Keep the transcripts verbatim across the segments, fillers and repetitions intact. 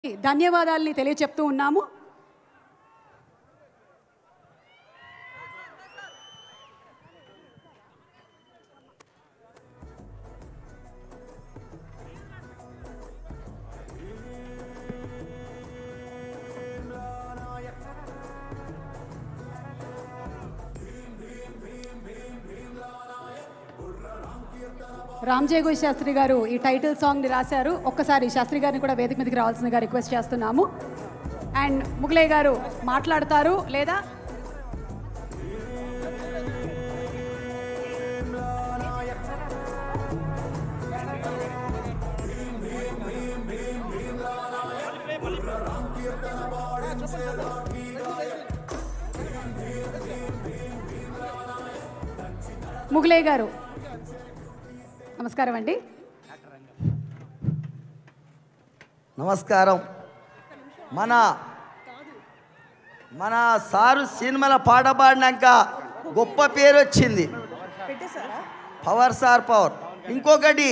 ధన్యవాదాలని తెలియచెప్తూ ఉన్నాము. రామ్జేగోయ్ శాస్త్రి గారు ఈ టైటిల్ సాంగ్ని రాశారు. ఒక్కసారి శాస్త్రి గారిని కూడా వేదిక మీదకి రావాల్సిందిగా రిక్వెస్ట్ చేస్తున్నాము. అండ్ ముగలయ్య గారు మాట్లాడతారు లేదా ముగలయ్య గారు నమస్కారం అండి. నమస్కారం. మన మన సారు సినిమాల పాట పాడినాక గొప్ప పేరు వచ్చింది. Power sir power. ఇంకొకటి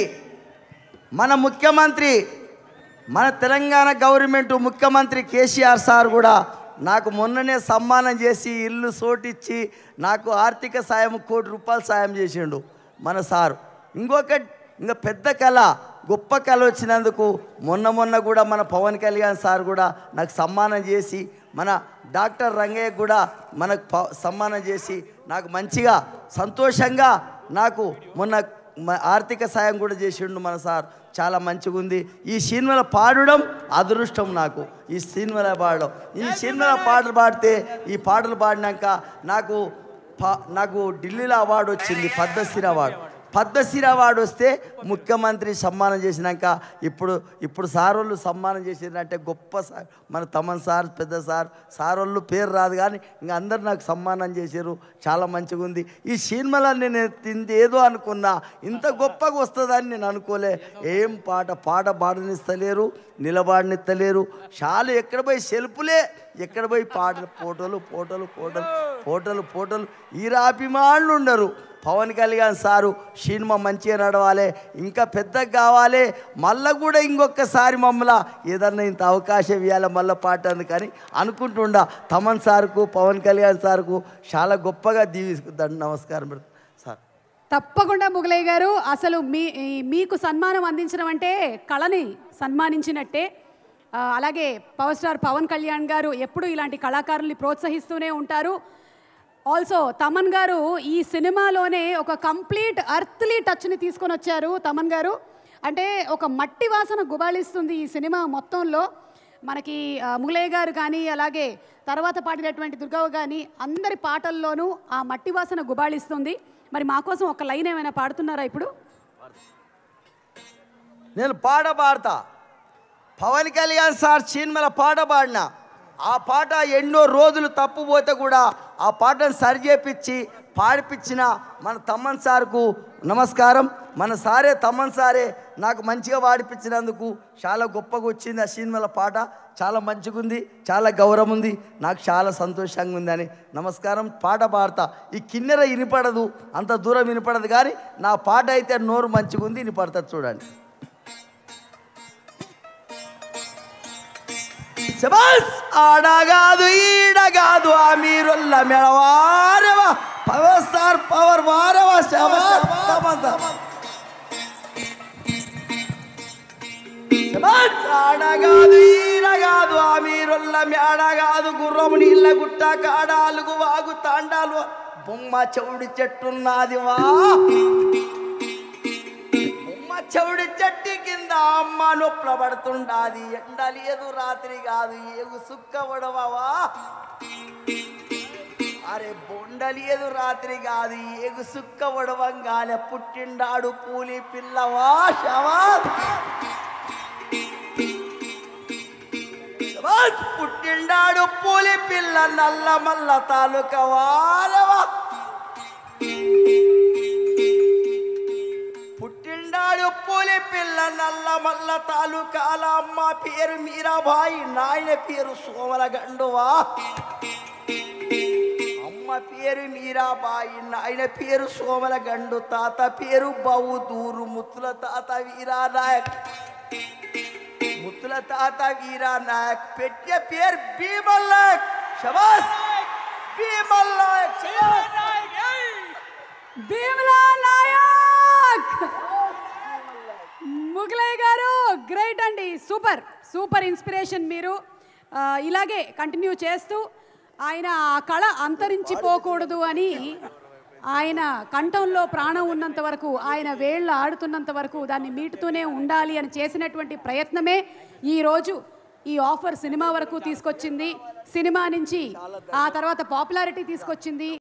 మన ముఖ్యమంత్రి మన తెలంగాణ గవర్నమెంట్ ముఖ్యమంత్రి కేసీఆర్ సార్ కూడా నాకు మొన్ననే సన్మానం చేసి ఇల్లు సోటిచ్చి నాకు ఆర్థిక సాయం కోటి రూపాయలు సాయం చేసిండు మన సారు. ఇంకొక ఇంకా పెద్ద కళ గొప్ప కళ వచ్చినందుకు మొన్న మొన్న కూడా మన పవన్ కళ్యాణ్ సార్ కూడా నాకు సన్మానం చేసి మన డాక్టర్ రంగయ్య కూడా మనకు సన్మానం చేసి నాకు మంచిగా సంతోషంగా నాకు మొన్న ఆర్థిక సాయం కూడా చేసిండు మన సార్. చాలా మంచిగా ఉంది. ఈ సినిమాలో పాడడం అదృష్టం నాకు. ఈ సినిమాలో పాడడం ఈ సినిమాలో పాటలు పాడితే ఈ పాటలు పాడినాక నాకు నాకు ఢిల్లీలో అవార్డు వచ్చింది, పద్మశ్రీ అవార్డు. పద్మశ్రీ అవార్డు వస్తే ముఖ్యమంత్రి సన్మానం చేసినాక ఇప్పుడు ఇప్పుడు సార్ వాళ్ళు సన్మానం చేసిందంటే గొప్ప సార్ మన తమన్ సార్ పెద్ద సార్ సార్ వాళ్ళు పేరు రాదు కానీ ఇంకా అందరు నాకు సన్మానం చేశారు. చాలా మంచిగా ఉంది. ఈ సినిమాలో నేను తింది ఏదో అనుకున్నా ఇంత గొప్పగా వస్తుందని నేను అనుకోలే. ఏం పాట పాట పాడనిస్తలేరు, నిలబాడనిస్తలేరు. చాలా ఎక్కడ పోయి సెల్పులే, ఎక్కడ పోయి పాటలు ఫోటోలు ఫోటోలు ఫోటోలు ఫోటోలు ఫోటోలు ఈరా అభిమానులు ఉండరు. పవన్ కళ్యాణ్ సారు సినిమా మంచిగా నడవాలి, ఇంకా పెద్దగా కావాలి, మళ్ళీ కూడా ఇంకొకసారి మమ్మల్ని ఏదన్నా ఇంత అవకాశం ఇవ్వాలి మళ్ళీ పాట అందుకని అనుకుంటుండా. తమన్ సార్కు పవన్ కళ్యాణ్ సార్కు చాలా గొప్పగా దీవిస్తుందండి. నమస్కారం సార్. తప్పకుండా ముగలయ్య గారు, అసలు మీ మీకు సన్మానం అందించడం అంటే కళని సన్మానించినట్టే. అలాగే పవర్ స్టార్ పవన్ కళ్యాణ్ గారు ఎప్పుడు ఇలాంటి కళాకారుల్ని ప్రోత్సహిస్తూనే ఉంటారు. ఆల్సో తమన్ గారు ఈ సినిమాలోనే ఒక కంప్లీట్ అర్త్లీ టచ్ని తీసుకొని వచ్చారు. తమన్ గారు అంటే ఒక మట్టి వాసన గుబాళిస్తుంది ఈ సినిమా మొత్తంలో. మనకి ముగలయ్య గారు కానీ అలాగే తర్వాత పాడినటువంటి దుర్గవ్వ కానీ అందరి పాటల్లోనూ ఆ మట్టి వాసన గుబాళిస్తుంది. మరి మా కోసం ఒక లైన్ ఏమైనా పాడుతున్నారా ఇప్పుడు? నేను పాట పాడతా. పవన్ కళ్యాణ్ సార్ సినిమాల పాట పాడినా ఆ పాట ఎన్నో రోజులు తప్పుపోతే కూడా ఆ పాటను సరిచేపించి పాడిపించిన మన తమ్మన్ సార్కు నమస్కారం. మన సారే తమ్మన్ సారే నాకు మంచిగా పాడిపించినందుకు చాలా గొప్పగా వచ్చింది. ఆ సినిమాల పాట చాలా మంచిగా ఉంది, చాలా గౌరవం ఉంది, నాకు చాలా సంతోషంగా ఉందని నమస్కారం. పాట పాడతా. ఈ కిన్నెర వినపడదు, అంత దూరం వినపడదు, కానీ నా పాట అయితే నోరు మంచిగా ఉంది, వినపడుతుంది. చూడండి. శబాస్ ఆడగాదు ఈడగాదు ఆ మీరుల్ల మెడవారవా పవర్ స్టార్ పవర్ వారవా శబాస్ శబాస్ ఆడగాదు ఈడగాదు ఆ మీరుల్ల మెడగాదు గుర్రము నీళ్ళ గుట్ట కాడాలుగు వాగు తాండాలు బొమ్మ చెవుడి చెట్టున్నది వా చెవుడి చెట్టు కింద అమ్మ నొప్పుల పడుతుండాది. ఎండ లేదు రాత్రి కాదు ఏగు సుక్క ఉడవవా. అరే బొండ లేదు రాత్రి కాదు ఏగు సుక్క ఉడవంగానే పుట్టిండాడు పూలి పిల్లవా శవాస్ శవాస్ పుట్టిండాడు పూలి పిల్ల నల్ల మల్ల తాలూకా వారవా. పుట్టిండాడు పూలి పిల్ల నల్ల మల్ల తాలూకాల అమ్మ పేరు మీరాబాయి, నాయన పేరు సోమల గండువా. అమ్మ పేరు మీరాబాయి, నాయన పేరు సోమల గండు, తాత పేరు బౌదూరు, ముత్తుల తాత వీరానాయక్. ఎత్తుల తాత వీరా నాయక్ పెట్టే పేరు భీమల్ నాయక్ శబాస్ భీమల్ నాయక్ భీమలా నాయక్ ముగలయ్య గారు గ్రేట్ అండి సూపర్ సూపర్ ఇన్స్పిరేషన్ మీరు ఆ, ఇలాగే కంటిన్యూ చేస్తూ ఆయన ఆ కళ అంతరించిపోకూడదు అని ఆయన కంఠంలో ప్రాణం ఉన్నంత వరకు ఆయన వేళ్ళు ఆడుతున్నంత వరకు దాన్ని మీటుతూనే ఉండాలి అని చేసినటువంటి ప్రయత్నమే ఈరోజు ఈ ఆఫర్ సినిమా వరకు తీసుకొచ్చింది సినిమా నుంచి ఆ తర్వాత పాపులారిటీ తీసుకొచ్చింది